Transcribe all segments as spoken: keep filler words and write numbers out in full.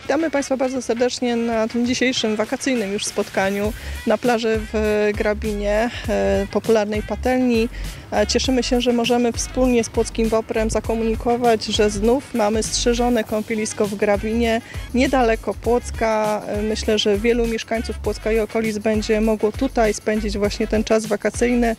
Witamy Państwa bardzo serdecznie na tym dzisiejszym wakacyjnym już spotkaniu na plaży w Grabinie, popularnej patelni. Cieszymy się, że możemy wspólnie z Płockim WOPR-em zakomunikować, że znów mamy strzeżone kąpielisko w Grabinie, niedaleko Płocka. Myślę, że wielu mieszkańców Płocka i okolic będzie mogło tutaj spędzić właśnie ten czas wakacyjny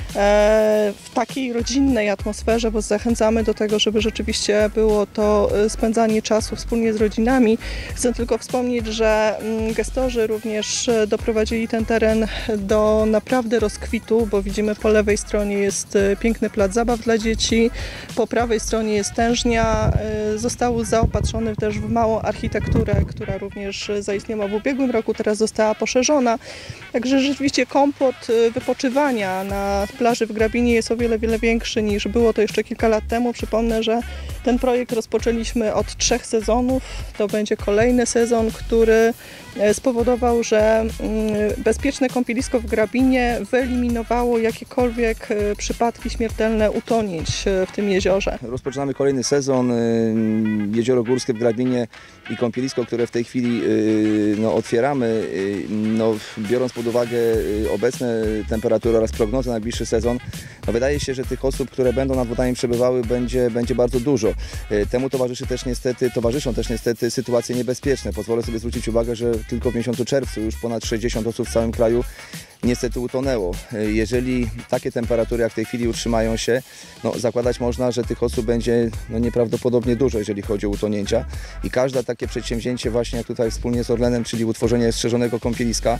w takiej rodzinnej atmosferze, bo zachęcamy do tego, żeby rzeczywiście było to spędzanie czasu wspólnie z rodzinami. Chcę tylko wspomnieć, że gestorzy również doprowadzili ten teren do naprawdę rozkwitu, bo widzimy po lewej stronie jest piękny plac zabaw dla dzieci, po prawej stronie jest tężnia. Został zaopatrzony też w małą architekturę, która również zaistniała w ubiegłym roku, teraz została poszerzona. Także rzeczywiście komfort wypoczywania na plaży w Grabinie jest o wiele, wiele większy niż było to jeszcze kilka lat temu. Przypomnę, że ten projekt rozpoczęliśmy od trzech sezonów. To będzie kolejny sezon, który spowodował, że bezpieczne kąpielisko w Grabinie wyeliminowało jakiekolwiek przypadki śmiertelne utonięć w tym jeziorze. Rozpoczynamy kolejny sezon. Jezioro Górskie w Grabinie i kąpielisko, które w tej chwili no, otwieramy, no, biorąc pod uwagę obecne temperatury oraz prognozy na najbliższy sezon, no, wydaje się, że tych osób, które będą nad wodami przebywały, będzie, będzie bardzo dużo. Temu towarzyszy też niestety, towarzyszą też niestety sytuacje niebezpieczne. Pozwolę sobie zwrócić uwagę, że tylko w miesiącu czerwcu już ponad sześćdziesiąt osób w całym kraju niestety utonęło. Jeżeli takie temperatury jak w tej chwili utrzymają się, no, zakładać można, że tych osób będzie no, nieprawdopodobnie dużo, jeżeli chodzi o utonięcia. I każde takie przedsięwzięcie właśnie jak tutaj wspólnie z Orlenem, czyli utworzenie strzeżonego kąpieliska,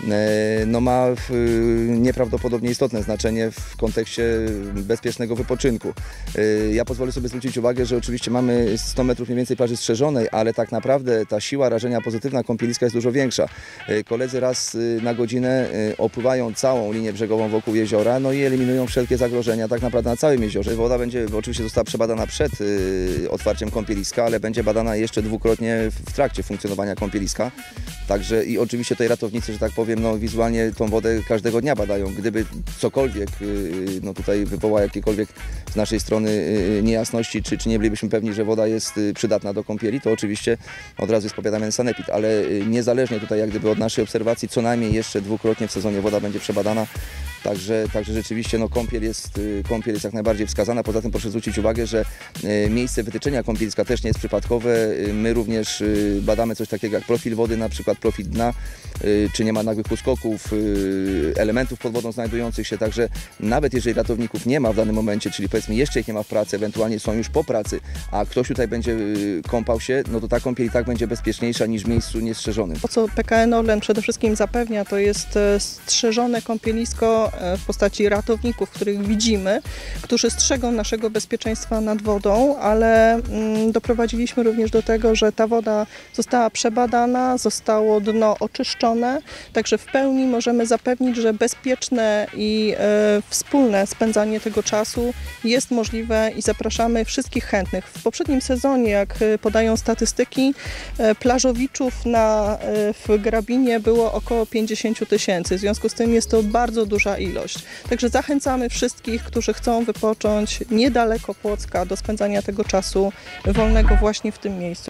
no, ma nieprawdopodobnie istotne znaczenie w kontekście bezpiecznego wypoczynku. Ja pozwolę sobie zwrócić uwagę, że oczywiście mamy sto metrów mniej więcej plaży strzeżonej, ale tak naprawdę ta siła rażenia pozytywna kąpieliska jest dużo większa. Koledzy raz na godzinę opływają całą linię brzegową wokół jeziora, no i eliminują wszelkie zagrożenia tak naprawdę na całym jeziorze. Woda będzie oczywiście została przebadana przed otwarciem kąpieliska, ale będzie badana jeszcze dwukrotnie w trakcie funkcjonowania kąpieliska. Także i oczywiście tutaj ratownicy, że tak powiem, no wizualnie tą wodę każdego dnia badają. Gdyby cokolwiek no tutaj wywoła jakiekolwiek z naszej strony niejasności, czy, czy nie bylibyśmy pewni, że woda jest przydatna do kąpieli, to oczywiście od razu jest powiadamiany sanepid, ale niezależnie tutaj jak gdyby od naszej obserwacji, co najmniej jeszcze dwukrotnie w sezonie woda będzie przebadana. Także, także rzeczywiście no, kąpiel, jest, kąpiel jest jak najbardziej wskazana. Poza tym proszę zwrócić uwagę, że miejsce wytyczenia kąpieliska też nie jest przypadkowe. My również badamy coś takiego jak profil wody, na przykład profil dna, czy nie ma nagłych uskoków, elementów pod wodą znajdujących się. Także nawet jeżeli ratowników nie ma w danym momencie, czyli powiedzmy jeszcze ich nie ma w pracy, ewentualnie są już po pracy, a ktoś tutaj będzie kąpał się, no to ta kąpiel i tak będzie bezpieczniejsza niż w miejscu niestrzeżonym. To, co P K N Orlen przede wszystkim zapewnia, to jest strzeżone kąpielisko w postaci ratowników, których widzimy, którzy strzegą naszego bezpieczeństwa nad wodą, ale mm, doprowadziliśmy również do tego, że ta woda została przebadana, zostało dno oczyszczone, także w pełni możemy zapewnić, że bezpieczne i e, wspólne spędzanie tego czasu jest możliwe i zapraszamy wszystkich chętnych. W poprzednim sezonie, jak podają statystyki, e, plażowiczów na, e, w Grabinie było około pięćdziesiąt tysięcy, w związku z tym jest to bardzo duża ilość. Także zachęcamy wszystkich, którzy chcą wypocząć niedaleko Płocka do spędzania tego czasu wolnego właśnie w tym miejscu.